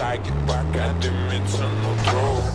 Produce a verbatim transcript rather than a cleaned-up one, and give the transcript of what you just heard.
I get back at them, it's on no throw.